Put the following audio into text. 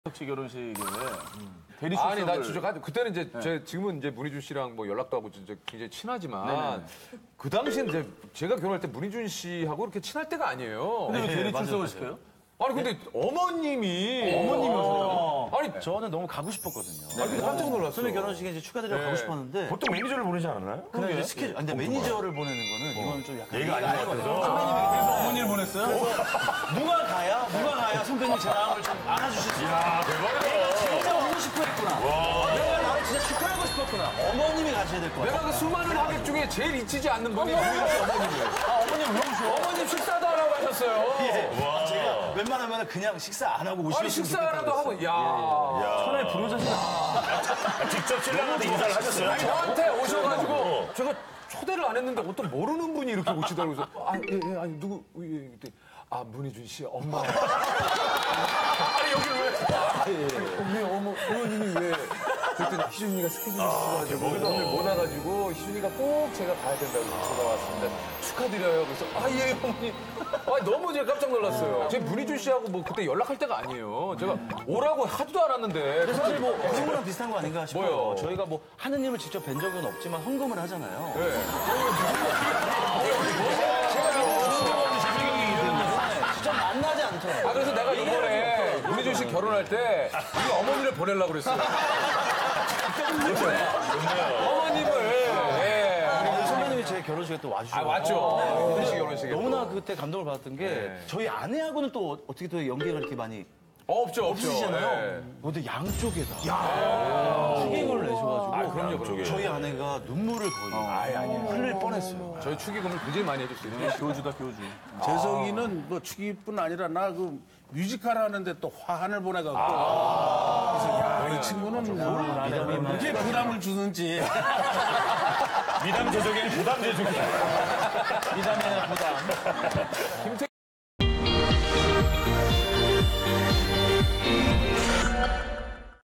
씨 결혼식에 아니, 대리출석을 나 진짜 그때는 이제 지금은 이제 문희준 씨랑 뭐 연락도 하고 진짜 굉장히 친하지만 그 당시엔 이제 제가 결혼할 때 문희준 씨하고 이렇게 친할 때가 아니에요. 근데 왜 대리출석을 시켜요? 아니 근데 어머님이 아니 저는 너무 가고 싶었거든요. 아니, 깜짝 놀랐어요. 선배 결혼식에 이제 축하드리러 가고 싶었는데 보통 매니저를 보내지 않았나요? 그날 이제 스케줄, 근데 매니저를 보내는 거는 이건 좀 약간 얘가 아닌 것 같아서. 그래서 어머니를 보냈어요? 누가 가야 선배님 제 마음을 좀 안아주실 수 있어요. 야, 대박이다. 진짜 오고 싶어 했구나. 내가 나를 진짜 축하하고 싶었구나. 어머님이 가셔야 될 것 같아요. 내가 그 수많은 하객 중에 제일 잊히지 않는 분이 문희준 씨 어머님이에요. 어머님 왜 오셔? 어머님 식사도 하라고 하셨어요. 제가 웬만하면 그냥 식사 안 하고 오시면 아니 식사라도 하고 야. 천에 부르셨어요. 직접 신랑한테 인사를 하셨어요? 저한테 오셔가지고 제가 초대를 안 했는데 어떤 모르는 분이 이렇게 오시더라고요. 그래서 아니 누구 그때 문희준 씨 엄마. 아니 여기 왜? 어머님이 왜? 그랬더니 희준이가 스케줄이 있어가지고 오늘 못 와가지고 희준이가 꼭 제가 가야 된다고 제가 왔습니다. 축하드려요. 그래서 예 어머니. 너무 제가 깜짝 놀랐어요. 제 문희준 씨하고 뭐 그때 연락할 때가 아니에요. 제가 오라고 하지도 않았는데. 사실 뭐 헌금이랑 비슷한 거 아닌가 싶어요. 뭐요? 저희가 뭐 하느님을 직접 뵌 적은 없지만 헌금을 하잖아요. 네. 진짜 만나지 않더라고요. 그래서 내가 이번에 문희준 씨 결혼할 때 우리 어머니를 보내려고 그랬어요. 어머님을. 선배님이 제 결혼식에 또 와주셔서 맞죠. 문희준 씨 결혼식에. 너무나 그때 감동을 받았던 게 저희 아내하고는 또 어떻게 또 연계가 이렇게 많이 없죠. 없으시잖아요. 근데 양쪽에다 축의금을 내셔가지고 그럼요. 저희 아내가 눈물을 거의 흘릴 뻔했어요. 저희 축의금을 굉장히 많이 해줬어요. 교주다 교주. 재석이는 뭐 축의뿐 아니라 나 그 뮤지컬 하는데 또 화환을 보내갖고 그래서 야, 이 친구는 뭐 이렇게 부담을 주는지 미담 제조기는 부담 제조기. 미담이나 부담.